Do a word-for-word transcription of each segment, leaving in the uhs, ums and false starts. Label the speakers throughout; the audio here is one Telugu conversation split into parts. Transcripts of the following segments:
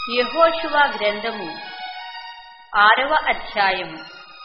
Speaker 1: యెహోషువ గ్రంథము ఆరవ అధ్యాయము.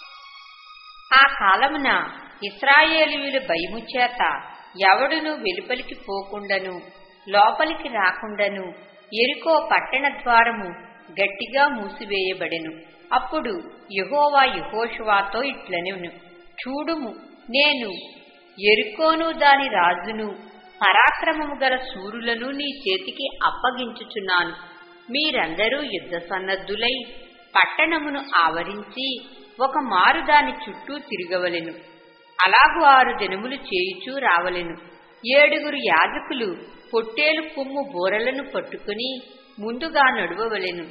Speaker 1: ఆ కాలమున ఇశ్రాయేలీయుల భయము చేత ఎవడును వెలుపలికి పోకుండను లోపలికి రాకుండను యెరికో పట్టణ ద్వారము గట్టిగా మూసివేయబడెను. అప్పుడు యెహోవా యెహోషువతో ఇట్లనెను, చూడుము, నేను యెరికోను దాని రాజును పరాక్రమము గల శూరులను నీ చేతికి అప్పగించుచున్నాను. మీరందరూ యుద్ధ సన్నద్ధులై పట్టణమును ఆవరించి ఒక మారు దాని చుట్టూ తిరగవలెను. అలాగు ఆరు దినములు చేయుచూ రావలెను. ఏడుగురు యాజకులు పొట్టేలు కొమ్ము బోరలను పట్టుకుని ముందుగా నడువవలెను.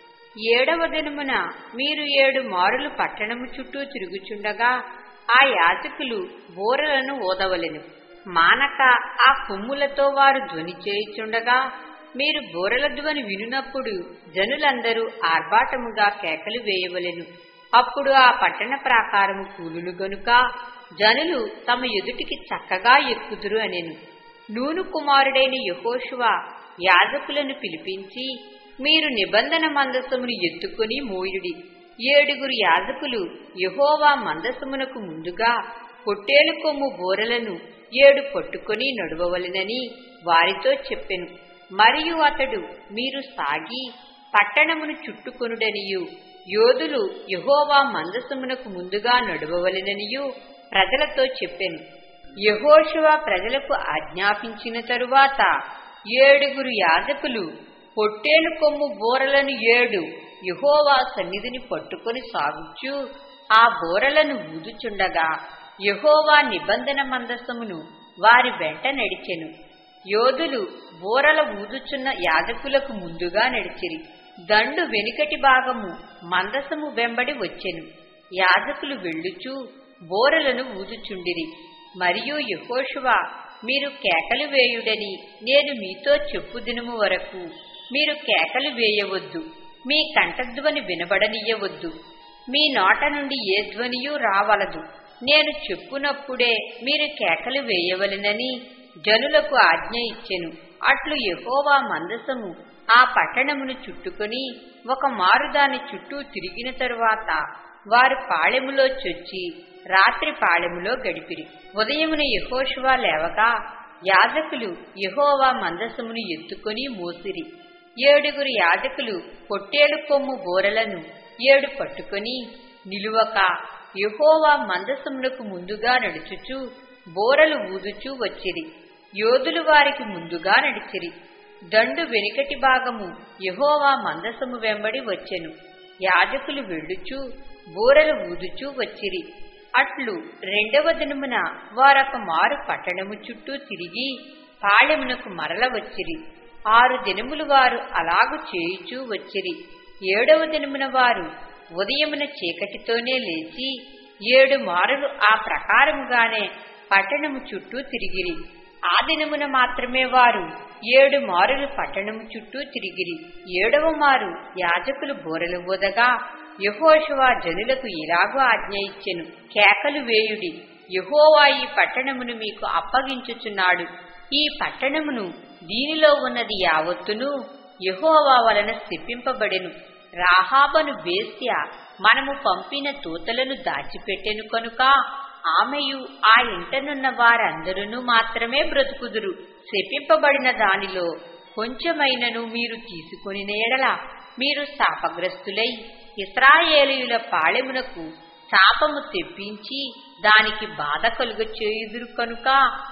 Speaker 1: ఏడవ దినమున మీరు ఏడు మారులు పట్టణము చుట్టూ తిరుగుచుండగా ఆ యాజకులు బోరలను ఓదవలెను. మానక ఆ కొమ్ములతో వారు ధ్వని చేయుచుండగా మీరు బోరల ధ్వని వినునప్పుడు జనులందరూ ఆర్భాటముగా కేకలు వేయవలెను. అప్పుడు ఆ పట్టణ ప్రాకారము కూలును గనుక జనులు తమ ఎదుటికి చక్కగా ఎక్కుదురు అనెను. నూను కుమారుడైన యెహోషువ యాజకులను పిలిపించి, మీరు నిబంధన మందసమును ఎత్తుకుని మోయుడి. ఏడుగురు యాజకులు యెహోవా మందసమునకు ముందుగా పొట్టేలు కొమ్ము బోరలను ఏడు పట్టుకుని నడువవలెనని వారితో చెప్పెను. మరియు అతడు, మీరు సాగి పట్టణమును చుట్టుకొనుడనియు యోధులు యెహోవా మందసమునకు ముందుగా నడువవలెననియు ప్రజలతో చెప్పెను. యెహోషువ ప్రజలకు ఆజ్ఞాపించిన తరువాత ఏడుగురు యాజకులు పొట్టేలు కొమ్ము బోరలను ఏడు యెహోవా సన్నిధిని పట్టుకొని సాగుచూ ఆ బోరలను ఊదుచుండగా యెహోవా నిబంధన మందసమును వారి వెంట నడిచెను. యోధులు బోరల ఊదుచున్న యాజకులకు ముందుగా నడిచిరి. దండు వెనుకటి భాగము మందసము వెంబడి వచ్చెను. యాజకులు వెళ్ళుచూ బోరలను ఊదుచుండిరి. మరియు యెహోషువ, మీరు కేకలు వేయుడని నేను మీతో చెప్పు దినము వరకు మీరు కేకలు వేయవద్దు, మీ కంఠధ్వని వినబడనీయవద్దు, మీ నోట నుండి ఏ ధ్వనియూ రావలదు. నేను చెప్పునప్పుడే మీరు కేకలు వేయవలెనని జనులకు ఆజ్ఞ ఇచ్చెను. అట్లు యెహోవా మందసము ఆ పట్టణమును చుట్టుకొని ఒక మారు దాని చుట్టూ తిరిగిన తరువాత వారు పాళెములో చొచ్చి రాత్రి పాళెములో గడిపిరి. ఉదయమున యెహోషువ లేవగా యాజకులు యెహోవా మందసమును ఎత్తుకొని మోసిరి. ఏడుగురు యాజకులు పొట్టేలు కొమ్ము బోరలను ఏడు పట్టుకొని నిలువక యెహోవా మందసమునకు ముందుగా నడుచుచూ బోరలు ఊదుచూ వచ్చిరి. యోధులు వారికి ముందుగా నడిచిరి. దండు వెనుకటి భాగము యెహోవా మందసము వెంబడి వచ్చెను. యాజకులు వెళ్ళుచూ బోరలు ఊదుచూ వచ్చిరి. అట్లు రెండవ దినమున వారొక మారు పట్టణము చుట్టూ తిరిగి పాళెమునకు మరల వచ్చిరి. ఆరు దినములు వారు అలాగు చేయుచూ వచ్చిరి. ఏడవ దినమున వారు ఉదయమున చీకటితోనే లేచి ఏడు మారులు ఆ ప్రకారముగానే పట్టణము చుట్టూ తిరిగిరి. ఆ దినమున మాత్రమే వారు ఏడు మారులు పట్టణము చుట్టూ తిరిగిరి. ఏడవ మారు యాజకులు బోరలు ఊదగా యెహోషువ జనులకు ఇలాగూ ఆజ్ఞ ఇచ్చెను, కేకలు వేయుడి, యెహోవా ఈ పట్టణమును మీకు అప్పగించుచున్నాడు. ఈ పట్టణమును దీనిలో ఉన్నది యావత్తును యెహోవా వలన శపింపబడెను. రాహాబను వేశ్య మనము పంపిన తూతలను దాచిపెట్టెను కనుక ఆమెయు ఆ ఇంటనున్న వారందరూ మాత్రమే బ్రతుకుదురు. శపింపబడిన దానిలో కొంచెమైనను మీరు తీసుకొనిన ఎడల మీరు శాపగ్రస్తులై ఇశ్రాయేలీయుల పాళెమునకు శాపము తెప్పించి దానికి బాధ కలుగ చేయుదురు కనుక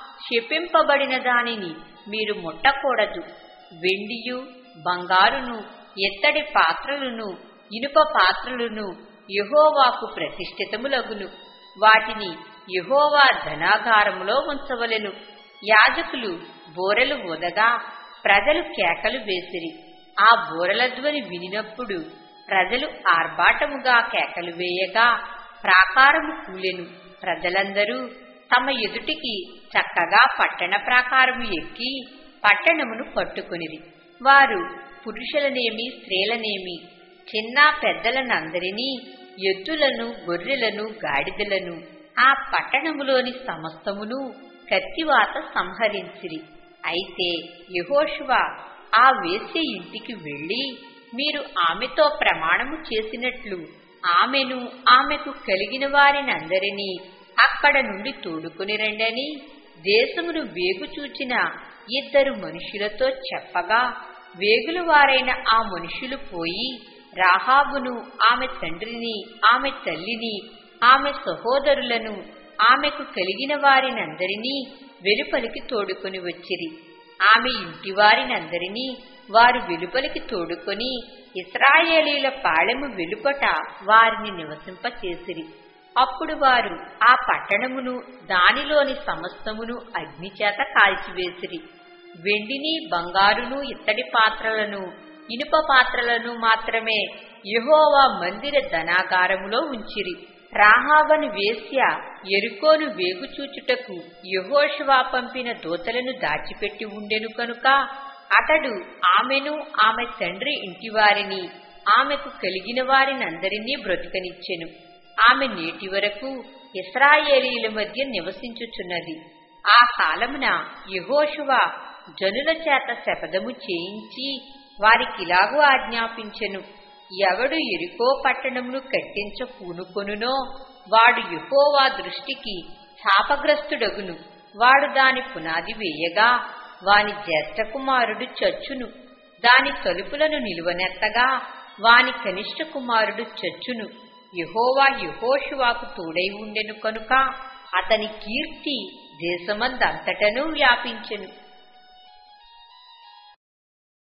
Speaker 1: శపింపబడిన దానిని మీరు ముట్టకూడదు. వెండియు బంగారును ఎత్తడి పాత్రలను ఇనుప పాత్రలను యెహోవాకు ప్రతిష్ఠితములగును. వాటిని యెహోవా ధనాగారములో ఉంచవలెను. యాజకులు బోరెలు ఊదగా ప్రజలు కేకలు వేసిరి. ఆ బోరెల ధ్వని వినినప్పుడు ప్రజలు ఆర్భాటముగా కేకలు వేయగా ప్రాకారము కూలెను. ప్రజలందరూ తమ ఎదుటికి చక్కగా పట్టణ ప్రాకారము ఎక్కి పట్టణమును పట్టుకొనిరి. వారు పురుషులనేమి స్త్రీలనేమి చిన్న పెద్దలనందరినీ ఎద్దులను గొర్రెలను గాడిదలను ఆ పట్టణములోని సమస్తమును కత్తివాత సంహరించిరి. అయితే యెహోషువ ఆ వేశ్య ఇంటికి వెళ్లి మీరు ఆమెతో ప్రమాణము చేసినట్లు ఆమెను ఆమెకు కలిగిన వారినందరినీ అక్కడ నుండి తోడుకుని రండని దేశమును వేగుచూచిన ఇద్దరు మనుషులతో చెప్పగా, వేగులవారైన ఆ మనుషులు పోయి రాహాబును, ఆమె తండ్రిని, ఆమె తల్లిని, ఆమె సహోదరులను, ఆమెకు కలిగిన వారినందరినీ వెలుపలికి తోడుకొని వచ్చిరి. ఆమె ఇంటివారినందరినీ వారు వెలుపలికి తోడుకొని ఇశ్రాయేలీల పాళెము వెలుపట వారిని నివసింపచేసిరి. అప్పుడు వారు ఆ పట్టణమును దానిలోని సమస్తమును అగ్నిచేత కాల్చివేసిరి. వెండిని, బంగారును, ఇత్తడి పాత్రలను, ఇనుప పాత్రలను మాత్రమే యెహోవా మందిర ధనాగారములో ఉంచిరి. రాహాబను వేశ్య యెరికోను వేగుచూచుటకు యెహోషువ పంపిన దూతలను దాచిపెట్టి ఉండెను కనుక అతడు ఆమెను, ఆమె తండ్రి ఇంటివారిని, ఆమెకు కలిగిన వారినందరినీ బ్రతుకనిచ్చెను. ఆమె నేటి వరకు ఇశ్రాయేలీల మధ్య నివసించుచున్నది. ఆ కాలమున యెహోషువ జనుల చేత శపథము చేయించి వారికిలాగూ ఆజ్ఞాపించెను, ఎవడు యెరికో పట్టణమును కట్టించ పూనుకొనునో వాడు యెహోవా దృష్టికి శాపగ్రస్తుడగును. వాడు దాని పునాది వేయగా వాని జ్యేష్ఠ కుమారుడు చచ్చును. దాని తలుపులను నిలువనెత్తగా వాని కనిష్ఠ కుమారుడు చచ్చును. యెహోవా యెహోషువకు తోడై ఉండెను కనుక అతని కీర్తి దేశమందంతటను వ్యాపించెను.